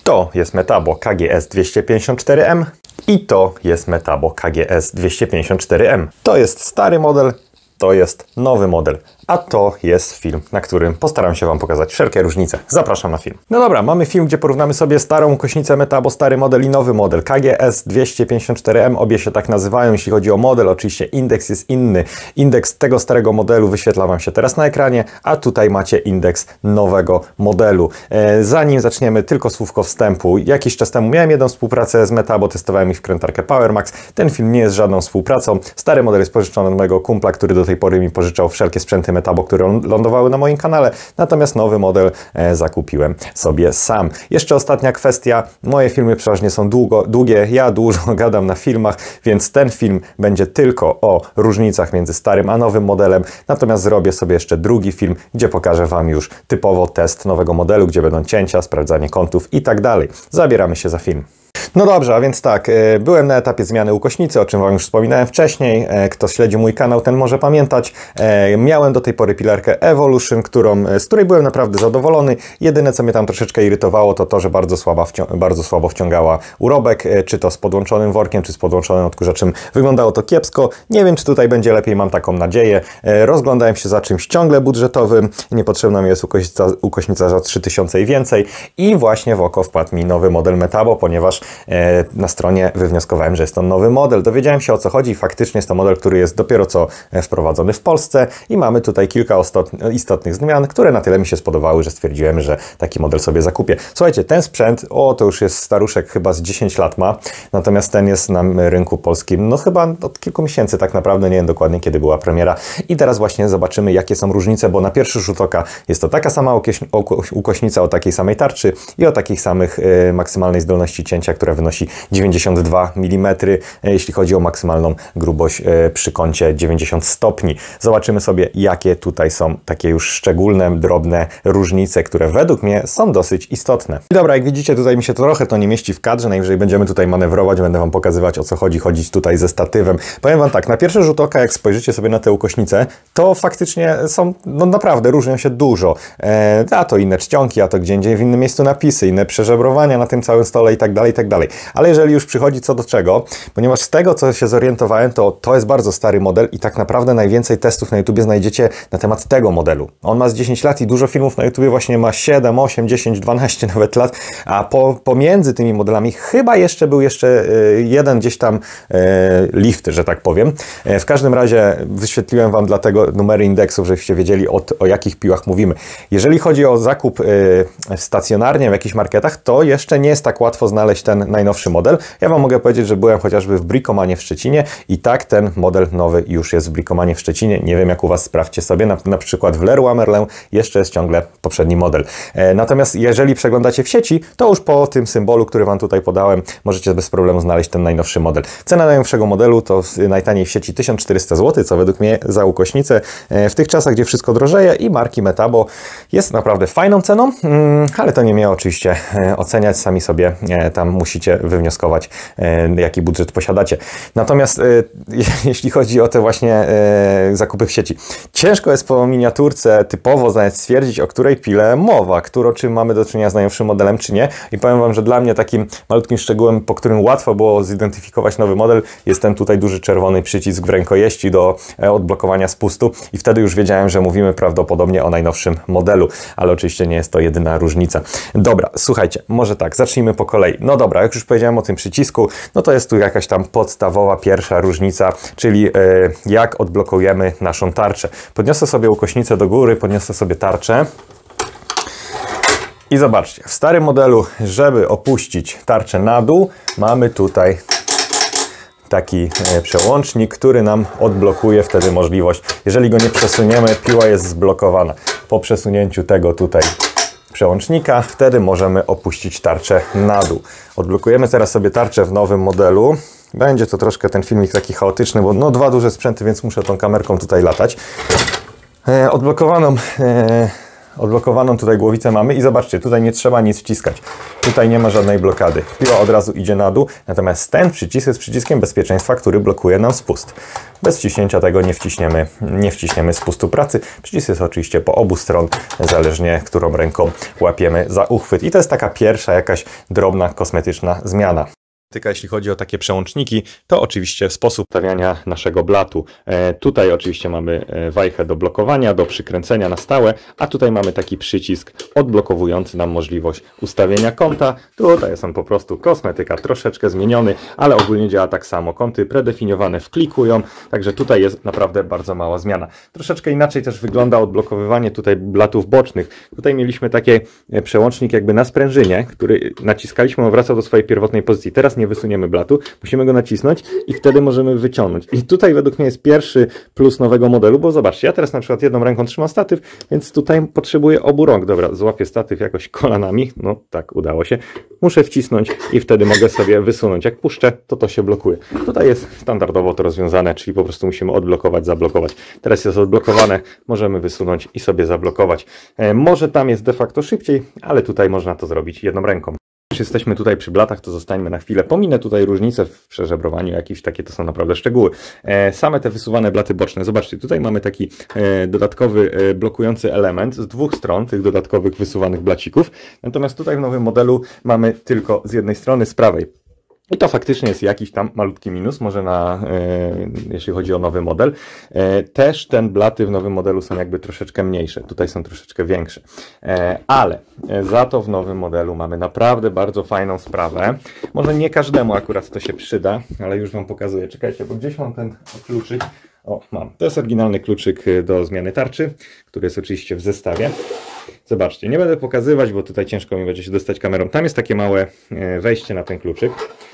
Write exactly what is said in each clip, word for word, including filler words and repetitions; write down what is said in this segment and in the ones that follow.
To jest Metabo K G S dwieście pięćdziesiąt cztery M i to jest Metabo K G S dwieście pięćdziesiąt cztery M. To jest stary model, to jest nowy model, a to jest film, na którym postaram się Wam pokazać wszelkie różnice. Zapraszam na film. No dobra, mamy film, gdzie porównamy sobie starą ukośnicę Metabo, stary model i nowy model K G S dwieście pięćdziesiąt cztery M. Obie się tak nazywają, jeśli chodzi o model. Oczywiście indeks jest inny. Indeks tego starego modelu wyświetla Wam się teraz na ekranie, a tutaj macie indeks nowego modelu. E, zanim zaczniemy, tylko słówko wstępu. Jakiś czas temu miałem jedną współpracę z Metabo, testowałem ich wkrętarkę PowerMax. Ten film nie jest żadną współpracą. Stary model jest pożyczony od mojego kumpla, który do tej pory mi pożyczał wszelkie sprzęty Metabo, które lądowały na moim kanale, natomiast nowy model e, zakupiłem sobie sam. Jeszcze ostatnia kwestia, moje filmy przeważnie są długo, długie, ja dużo gadam na filmach, więc ten film będzie tylko o różnicach między starym a nowym modelem, natomiast zrobię sobie jeszcze drugi film, gdzie pokażę Wam już typowo test nowego modelu, gdzie będą cięcia, sprawdzanie kątów i tak dalej. Zabieramy się za film. No dobrze, a więc tak, byłem na etapie zmiany ukośnicy, o czym Wam już wspominałem wcześniej. Kto śledzi mój kanał, ten może pamiętać. Miałem do tej pory pilarkę Evolution, którą, z której byłem naprawdę zadowolony. Jedyne, co mnie tam troszeczkę irytowało, to to, że bardzo, słaba bardzo słabo wciągała urobek, czy to z podłączonym workiem, czy z podłączonym odkurzaczem. Wyglądało to kiepsko. Nie wiem, czy tutaj będzie lepiej, mam taką nadzieję. Rozglądałem się za czymś ciągle budżetowym. Niepotrzebna mi jest ukośnica, ukośnica za trzy tysiące i więcej. I właśnie w oko wpadł mi nowy model Metabo, ponieważ na stronie wywnioskowałem, że jest to nowy model. Dowiedziałem się, o co chodzi. Faktycznie jest to model, który jest dopiero co wprowadzony w Polsce i mamy tutaj kilka istotnych zmian, które na tyle mi się spodobały, że stwierdziłem, że taki model sobie zakupię. Słuchajcie, ten sprzęt, o to już jest staruszek, chyba z dziesięć lat ma, natomiast ten jest na rynku polskim, no chyba od kilku miesięcy tak naprawdę, nie wiem dokładnie kiedy była premiera i teraz właśnie zobaczymy, jakie są różnice, bo na pierwszy rzut oka jest to taka sama ukośnica o takiej samej tarczy i o takich samych y, maksymalnej zdolności cięcia, która wynosi dziewięćdziesiąt dwa milimetry, jeśli chodzi o maksymalną grubość przy kącie dziewięćdziesiąt stopni. Zobaczymy sobie, jakie tutaj są takie już szczególne, drobne różnice, które według mnie są dosyć istotne. I dobra, jak widzicie, tutaj mi się trochę to nie mieści w kadrze, najwyżej będziemy tutaj manewrować, będę Wam pokazywać, o co chodzi, chodzić tutaj ze statywem. Powiem Wam tak, na pierwszy rzut oka, jak spojrzycie sobie na te ukośnice, to faktycznie są, no naprawdę, różnią się dużo. E, a to inne czcionki, a to gdzie indziej w innym miejscu napisy, inne przeżebrowania na tym całym stole i tak dalej, i tak dalej. Ale jeżeli już przychodzi co do czego, ponieważ z tego, co się zorientowałem, to to jest bardzo stary model i tak naprawdę najwięcej testów na YouTubie znajdziecie na temat tego modelu. On ma z dziesięć lat i dużo filmów na YouTubie właśnie ma siedem, osiem, dziesięć, dwanaście nawet lat, a po, pomiędzy tymi modelami chyba jeszcze był jeszcze y, jeden gdzieś tam y, lift, że tak powiem. Y, w każdym razie wyświetliłem Wam dlatego numery indeksów, żebyście wiedzieli o, o jakich piłach mówimy. Jeżeli chodzi o zakup y, stacjonarnie w jakichś marketach, to jeszcze nie jest tak łatwo znaleźć ten najnowszy model. Ja Wam mogę powiedzieć, że byłem chociażby w Bricomanie w Szczecinie i tak ten model nowy już jest w Bricomanie w Szczecinie. Nie wiem jak u Was, sprawdźcie sobie. Na, na przykład w Leroy Merlin jeszcze jest ciągle poprzedni model. E, natomiast jeżeli przeglądacie w sieci, to już po tym symbolu, który Wam tutaj podałem, możecie bez problemu znaleźć ten najnowszy model. Cena najnowszego modelu to najtaniej w sieci tysiąc czterysta złotych, co według mnie za ukośnicę e, w tych czasach, gdzie wszystko drożeje i marki Metabo jest naprawdę fajną ceną, mm, ale to nie mnie oczywiście e, oceniać, sami sobie e, tam musicie wywnioskować, e, jaki budżet posiadacie. Natomiast e, jeśli chodzi o te właśnie e, zakupy w sieci, ciężko jest po miniaturce typowo stwierdzić, o której pile mowa, którą, czy mamy do czynienia z najnowszym modelem, czy nie. I powiem Wam, że dla mnie takim malutkim szczegółem, po którym łatwo było zidentyfikować nowy model, jest ten tutaj duży czerwony przycisk w rękojeści do e, odblokowania spustu i wtedy już wiedziałem, że mówimy prawdopodobnie o najnowszym modelu, ale oczywiście nie jest to jedyna różnica. Dobra, słuchajcie, może tak, zacznijmy po kolei. No dobra, jak już powiedziałem o tym przycisku, no to jest tu jakaś tam podstawowa pierwsza różnica, czyli e, jak odblokujemy naszą tarczę. Podniosę sobie ukośnicę do góry, podniosę sobie tarczę i zobaczcie, w starym modelu, żeby opuścić tarczę na dół, mamy tutaj taki e, przełącznik, który nam odblokuje wtedy możliwość, jeżeli go nie przesuniemy, piła jest zblokowana. Po przesunięciu tego tutaj przełącznika, wtedy możemy opuścić tarczę na dół. Odblokujemy teraz sobie tarczę w nowym modelu. Będzie to troszkę ten filmik taki chaotyczny, bo no dwa duże sprzęty, więc muszę tą kamerką tutaj latać. E, odblokowaną e, Odblokowaną tutaj głowicę mamy i zobaczcie, tutaj nie trzeba nic wciskać. Tutaj nie ma żadnej blokady. Piła od razu idzie na dół, natomiast ten przycisk jest przyciskiem bezpieczeństwa, który blokuje nam spust. Bez wciśnięcia tego nie wciśniemy, nie wciśniemy spustu pracy. Przycisk jest oczywiście po obu stron, zależnie którą ręką łapiemy za uchwyt. I to jest taka pierwsza jakaś drobna, kosmetyczna zmiana. Jeśli chodzi o takie przełączniki, to oczywiście sposób ustawiania naszego blatu. E, tutaj oczywiście mamy wajchę do blokowania, do przykręcenia na stałe, a tutaj mamy taki przycisk odblokowujący nam możliwość ustawienia kąta. Tutaj jest on po prostu kosmetyka, troszeczkę zmieniony, ale ogólnie działa tak samo. Kąty predefiniowane wklikują, także tutaj jest naprawdę bardzo mała zmiana. Troszeczkę inaczej też wygląda odblokowywanie tutaj blatów bocznych. Tutaj mieliśmy taki przełącznik jakby na sprężynie, który naciskaliśmy, on wracał do swojej pierwotnej pozycji. Teraz nie wysuniemy blatu, musimy go nacisnąć i wtedy możemy wyciągnąć. I tutaj według mnie jest pierwszy plus nowego modelu, bo zobaczcie, ja teraz na przykład jedną ręką trzymam statyw, więc tutaj potrzebuję obu rąk. Dobra, złapię statyw jakoś kolanami, no tak, udało się. Muszę wcisnąć i wtedy mogę sobie wysunąć. Jak puszczę, to to się blokuje. Tutaj jest standardowo to rozwiązane, czyli po prostu musimy odblokować, zablokować. Teraz jest odblokowane, możemy wysunąć i sobie zablokować. E, może tam jest de facto szybciej, ale tutaj można to zrobić jedną ręką. Już jesteśmy tutaj przy blatach, to zostańmy na chwilę. Pominę tutaj różnice w przeżebrowaniu, jakieś takie to są naprawdę szczegóły. E, same te wysuwane blaty boczne. Zobaczcie, tutaj mamy taki e, dodatkowy e, blokujący element z dwóch stron tych dodatkowych wysuwanych blacików. Natomiast tutaj w nowym modelu mamy tylko z jednej strony, z prawej. I to faktycznie jest jakiś tam malutki minus, może na, e, jeśli chodzi o nowy model. E, też ten blaty w nowym modelu są jakby troszeczkę mniejsze, tutaj są troszeczkę większe. E, ale za to w nowym modelu mamy naprawdę bardzo fajną sprawę. Może nie każdemu akurat to się przyda, ale już Wam pokazuję. Czekajcie, bo gdzieś mam ten kluczyk. O, mam. To jest oryginalny kluczyk do zmiany tarczy, który jest oczywiście w zestawie. Zobaczcie, nie będę pokazywać, bo tutaj ciężko mi będzie się dostać kamerą. Tam jest takie małe wejście na ten kluczyk.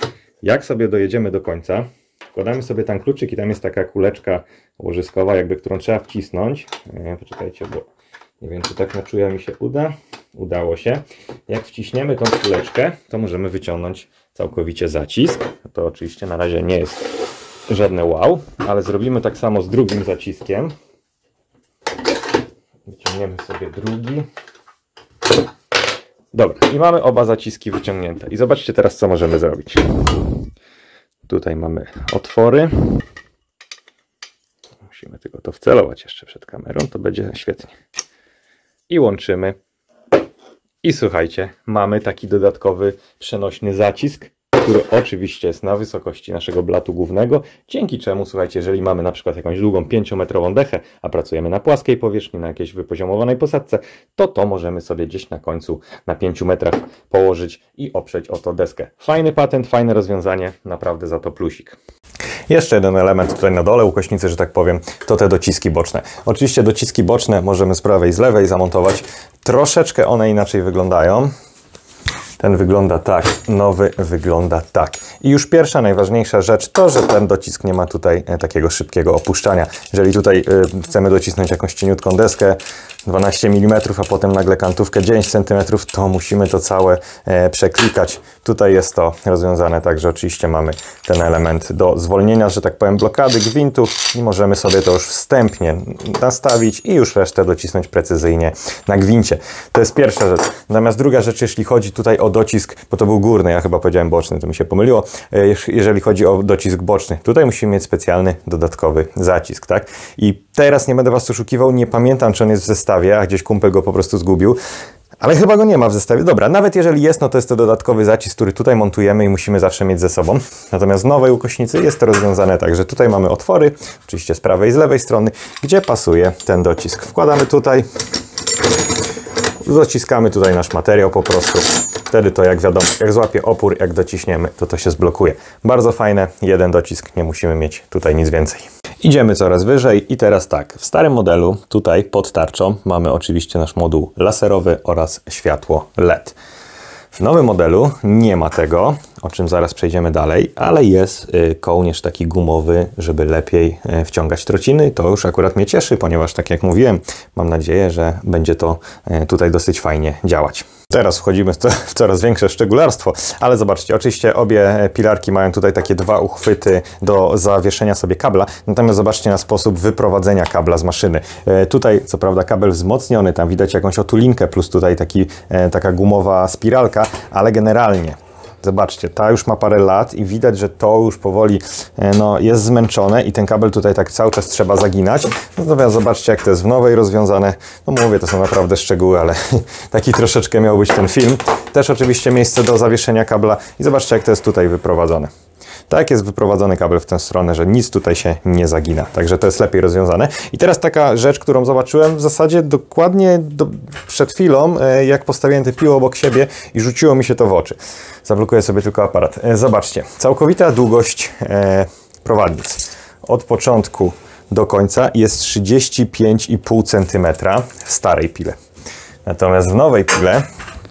Jak sobie dojedziemy do końca, wkładamy sobie ten kluczyk i tam jest taka kuleczka łożyskowa, jakby którą trzeba wcisnąć. Poczekajcie, bo nie wiem, czy tak na czuja mi się uda. Udało się. Jak wciśniemy tą kuleczkę, to możemy wyciągnąć całkowicie zacisk. To oczywiście na razie nie jest żadne wow, ale zrobimy tak samo z drugim zaciskiem. Wyciągniemy sobie drugi. Dobra, i mamy oba zaciski wyciągnięte. I zobaczcie teraz, co możemy zrobić. Tutaj mamy otwory. Musimy tylko to wcelować jeszcze przed kamerą, to będzie świetnie. I łączymy. I słuchajcie, mamy taki dodatkowy przenośny zacisk, który oczywiście jest na wysokości naszego blatu głównego, dzięki czemu, słuchajcie, jeżeli mamy na przykład jakąś długą pięciometrową dechę, a pracujemy na płaskiej powierzchni, na jakiejś wypoziomowanej posadzce, to to możemy sobie gdzieś na końcu na pięciu metrach położyć i oprzeć o to deskę. Fajny patent, fajne rozwiązanie, naprawdę za to plusik. Jeszcze jeden element tutaj na dole ukośnicy, że tak powiem, to te dociski boczne. Oczywiście dociski boczne możemy z prawej i z lewej zamontować. Troszeczkę one inaczej wyglądają. Ten wygląda tak, nowy wygląda tak. I już pierwsza, najważniejsza rzecz to, że ten docisk nie ma tutaj takiego szybkiego opuszczania. Jeżeli tutaj y, chcemy docisnąć jakąś cieniutką deskę, dwanaście milimetrów, a potem nagle kantówkę dziewięć centymetrów, to musimy to całe e, przeklikać. Tutaj jest to rozwiązane tak, że oczywiście mamy ten element do zwolnienia, że tak powiem, blokady gwintu i możemy sobie to już wstępnie nastawić i już resztę docisnąć precyzyjnie na gwincie. To jest pierwsza rzecz. Natomiast druga rzecz, jeśli chodzi tutaj o docisk, bo to był górny, ja chyba powiedziałem boczny, to mi się pomyliło. E, jeżeli chodzi o docisk boczny, tutaj musimy mieć specjalny, dodatkowy zacisk, tak? I teraz nie będę Was oszukiwał, nie pamiętam, czy on jest w zestawie, a gdzieś kumpel go po prostu zgubił. Ale chyba go nie ma w zestawie. Dobra, nawet jeżeli jest, no to jest to dodatkowy zacisk, który tutaj montujemy i musimy zawsze mieć ze sobą. Natomiast w nowej ukośnicy jest to rozwiązane tak, że tutaj mamy otwory, oczywiście z prawej i z lewej strony, gdzie pasuje ten docisk. Wkładamy tutaj, dociskamy tutaj nasz materiał po prostu. Wtedy to, jak wiadomo, jak złapie opór, jak dociśniemy, to to się zblokuje. Bardzo fajne, jeden docisk, nie musimy mieć tutaj nic więcej. Idziemy coraz wyżej i teraz tak, w starym modelu tutaj pod tarczą mamy oczywiście nasz moduł laserowy oraz światło L E D. W nowym modelu nie ma tego, o czym zaraz przejdziemy dalej, ale jest kołnierz taki gumowy, żeby lepiej wciągać trociny. To już akurat mnie cieszy, ponieważ tak jak mówiłem, mam nadzieję, że będzie to tutaj dosyć fajnie działać. Teraz wchodzimy w coraz większe szczególarstwo, ale zobaczcie, oczywiście obie pilarki mają tutaj takie dwa uchwyty do zawieszenia sobie kabla, natomiast zobaczcie na sposób wyprowadzenia kabla z maszyny. E, tutaj co prawda kabel wzmocniony, tam widać jakąś otulinkę, plus tutaj taki, e, taka gumowa spiralka, ale generalnie zobaczcie, ta już ma parę lat i widać, że to już powoli no, jest zmęczone i ten kabel tutaj tak cały czas trzeba zaginać. Natomiast zobaczcie, jak to jest w nowej rozwiązane. No mówię, to są naprawdę szczegóły, ale taki troszeczkę miał być ten film. Też oczywiście miejsce do zawieszenia kabla i zobaczcie, jak to jest tutaj wyprowadzone. Tak jest wyprowadzony kabel w tę stronę, że nic tutaj się nie zagina. Także to jest lepiej rozwiązane. I teraz taka rzecz, którą zobaczyłem w zasadzie dokładnie do, przed chwilą, jak postawiłem te piło obok siebie i rzuciło mi się to w oczy. Zablokuję sobie tylko aparat. Zobaczcie, całkowita długość e, prowadnic od początku do końca jest trzydzieści pięć i pół centymetra w starej pile. Natomiast w nowej pile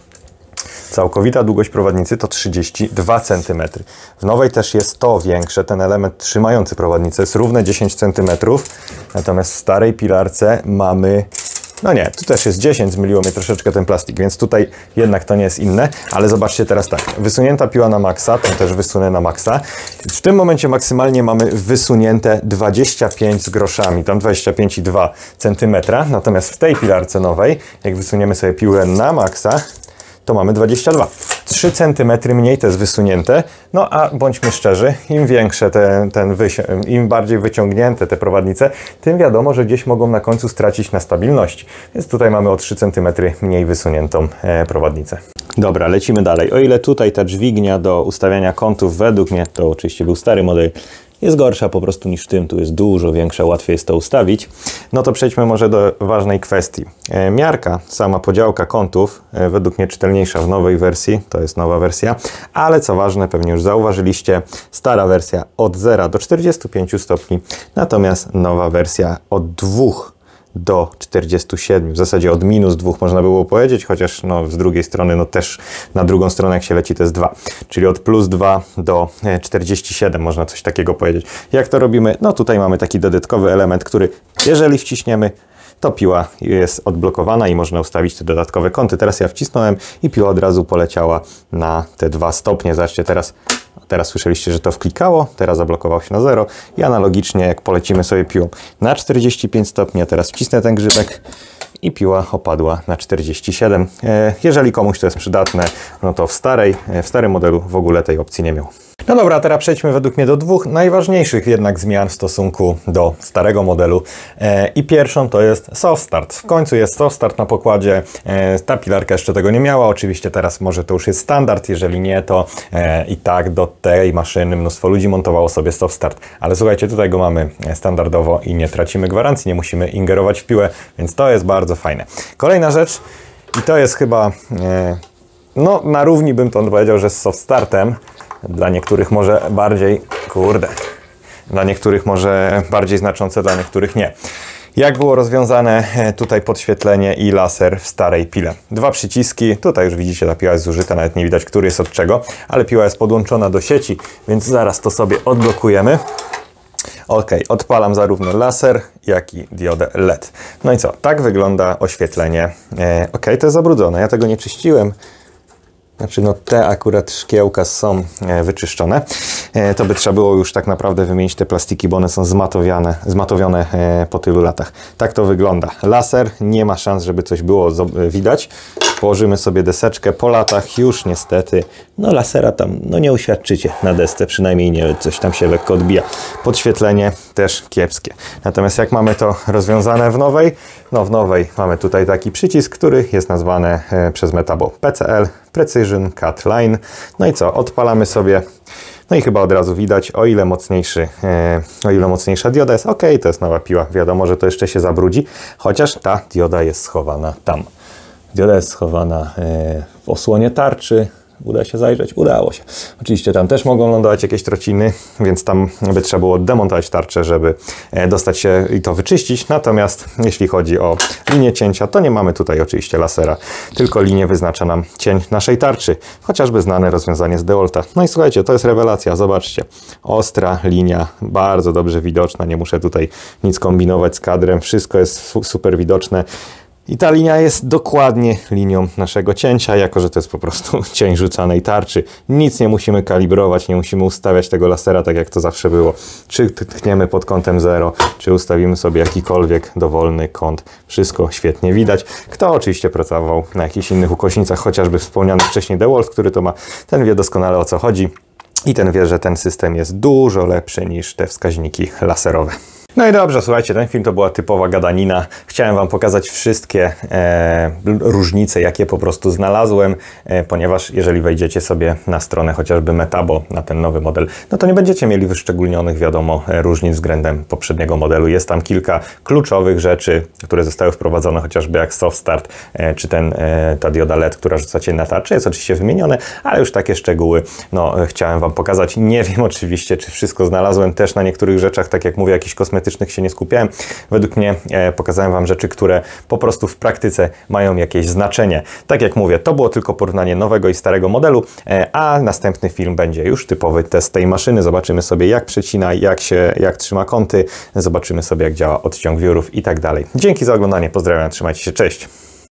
całkowita długość prowadnicy to trzydzieści dwa centymetry. W nowej też jest to większe, ten element trzymający prowadnicę jest równe dziesięć centymetrów, natomiast w starej pilarce mamy, no nie, tu też jest dziesięć, zmyliło mnie troszeczkę ten plastik, więc tutaj jednak to nie jest inne, ale zobaczcie teraz tak, wysunięta piła na maksa, tą też wysunę na maksa. W tym momencie maksymalnie mamy wysunięte dwadzieścia pięć z groszami, tam dwadzieścia pięć i dwa centymetra, natomiast w tej pilarce nowej, jak wysuniemy sobie piłę na maksa, to mamy dwadzieścia dwa. trzy centymetry mniej to jest wysunięte, no a bądźmy szczerzy, im większe te, ten im bardziej wyciągnięte te prowadnice, tym wiadomo, że gdzieś mogą na końcu stracić na stabilności. Więc tutaj mamy o trzy centymetry mniej wysuniętą e, prowadnicę. Dobra, lecimy dalej. O ile tutaj ta dźwignia do ustawiania kątów, według mnie, to oczywiście był stary model, jest gorsza po prostu niż w tym, tu jest dużo większa, łatwiej jest to ustawić. No to przejdźmy może do ważnej kwestii. E, miarka, sama podziałka kątów, e, według mnie czytelniejsza w nowej wersji, to jest nowa wersja, ale co ważne, pewnie już zauważyliście, stara wersja od zera do czterdziestu pięciu stopni, natomiast nowa wersja od dwóch do czterdziestu siedmiu, w zasadzie od minus dwóch można było powiedzieć, chociaż no, z drugiej strony no też na drugą stronę jak się leci to jest dwa, czyli od plus dwa do czterdziestu siedmiu można coś takiego powiedzieć. Jak to robimy? No tutaj mamy taki dodatkowy element, który jeżeli wciśniemy, to piła jest odblokowana i można ustawić te dodatkowe kąty. Teraz ja wcisnąłem i piła od razu poleciała na te dwa stopnie. Zobaczcie teraz. Teraz słyszeliście, że to wklikało, teraz zablokował się na zero i analogicznie jak polecimy sobie piłą na czterdzieści pięć stopni, a teraz wcisnę ten grzybek i piła opadła na czterdzieści siedem. Jeżeli komuś to jest przydatne, no to w, starej, w starym modelu w ogóle tej opcji nie miał. No dobra, teraz przejdźmy według mnie do dwóch najważniejszych jednak zmian w stosunku do starego modelu. E, I pierwszą to jest soft start. W końcu jest soft start na pokładzie. E, ta pilarka jeszcze tego nie miała. Oczywiście teraz może to już jest standard. Jeżeli nie, to e, i tak do tej maszyny mnóstwo ludzi montowało sobie soft start. Ale słuchajcie, tutaj go mamy standardowo i nie tracimy gwarancji, nie musimy ingerować w piłę, więc to jest bardzo fajne. Kolejna rzecz i to jest chyba, e, no na równi bym to powiedział, że z soft startem. Dla niektórych może bardziej, kurde, dla niektórych może bardziej znaczące, dla niektórych nie. Jak było rozwiązane tutaj podświetlenie i laser w starej pile? Dwa przyciski, tutaj już widzicie, ta piła jest zużyta, nawet nie widać, który jest od czego, ale piła jest podłączona do sieci, więc zaraz to sobie odblokujemy. Ok, odpalam zarówno laser, jak i diodę L E D. No i co? Tak wygląda oświetlenie. Ok, to jest zabrudzone, ja tego nie czyściłem. Znaczy, no te akurat szkiełka są e, wyczyszczone. E, to by trzeba było już tak naprawdę wymienić te plastiki, bo one są zmatowiane, zmatowione e, po tylu latach. Tak to wygląda. Laser, nie ma szans, żeby coś było widać. Położymy sobie deseczkę po latach, już niestety, no lasera tam, no nie uświadczycie na desce, przynajmniej nie, coś tam się lekko odbija. Podświetlenie też kiepskie. Natomiast jak mamy to rozwiązane w nowej? No w nowej mamy tutaj taki przycisk, który jest nazwany e, przez Metabo P C L, Precision Cut Line. No i co? Odpalamy sobie. No i chyba od razu widać, o ile mocniejszy, e, o ile mocniejsza dioda jest. Ok, to jest nowa piła. Wiadomo, że to jeszcze się zabrudzi, chociaż ta dioda jest schowana tam. Dioda jest schowana e, w osłonie tarczy, Uda się zajrzeć? Udało się. Oczywiście tam też mogą lądować jakieś trociny, więc tam by trzeba było demontować tarczę, żeby dostać się i to wyczyścić. Natomiast jeśli chodzi o linię cięcia, to nie mamy tutaj oczywiście lasera, tylko linię wyznacza nam cień naszej tarczy. Chociażby znane rozwiązanie z DeWalta. No i słuchajcie, to jest rewelacja. Zobaczcie. Ostra linia, bardzo dobrze widoczna. Nie muszę tutaj nic kombinować z kadrem. Wszystko jest super widoczne. I ta linia jest dokładnie linią naszego cięcia, jako że to jest po prostu cień rzucanej tarczy. Nic nie musimy kalibrować, nie musimy ustawiać tego lasera tak jak to zawsze było. Czy tchniemy pod kątem zero, czy ustawimy sobie jakikolwiek dowolny kąt. Wszystko świetnie widać. Kto oczywiście pracował na jakichś innych ukośnicach, chociażby wspomniany wcześniej DeWalt, który to ma, ten wie doskonale o co chodzi. I ten wie, że ten system jest dużo lepszy niż te wskaźniki laserowe. No i dobrze, słuchajcie, ten film to była typowa gadanina. Chciałem Wam pokazać wszystkie e, różnice, jakie po prostu znalazłem, e, ponieważ jeżeli wejdziecie sobie na stronę chociażby Metabo, na ten nowy model, no to nie będziecie mieli wyszczególnionych, wiadomo, różnic względem poprzedniego modelu. Jest tam kilka kluczowych rzeczy, które zostały wprowadzone, chociażby jak soft start, e, czy ten, e, ta dioda L E D, która rzuca cień na tarczę, jest oczywiście wymienione, ale już takie szczegóły, no, e, chciałem Wam pokazać. Nie wiem oczywiście, czy wszystko znalazłem, też na niektórych rzeczach, tak jak mówię, jakiś kosmetycznych się nie skupiałem. Według mnie e, pokazałem Wam rzeczy, które po prostu w praktyce mają jakieś znaczenie. Tak jak mówię, to było tylko porównanie nowego i starego modelu, e, a następny film będzie już typowy test tej maszyny. Zobaczymy sobie, jak przecina, jak się, jak trzyma kąty, zobaczymy sobie, jak działa odciąg wiórów i tak dalej. Dzięki za oglądanie, pozdrawiam, trzymajcie się, cześć!